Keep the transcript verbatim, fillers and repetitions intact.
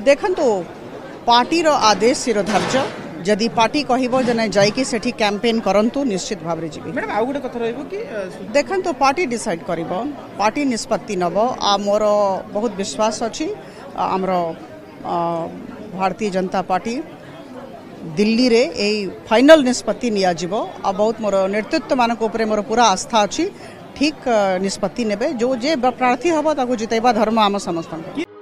देखंतु पार्टी रो आदेश शिरोधार्य जदि पार्टी कहबो जने जाइके सेठी कैंपेन करंतु निश्चित भाव रे जीवी। मैडम आउ गोटे कथा रहइबो कि देखंतु पार्टी डिसाइड करिवो पार्टी निष्पत्ति नबो आ मोर बहुत विश्वास अछि हमरो भारतीय जनता पार्टी दिल्ली रे ए फाइनल निष्पत्ति निया जीवो आ बहुत मोर नेतृत्व मानक ऊपर मोर पूरा आस्था अछि ठीक निष्पत्ति नेबे जो जे प्रार्थी हबो ताको जितैबा धर्म आम समस्त।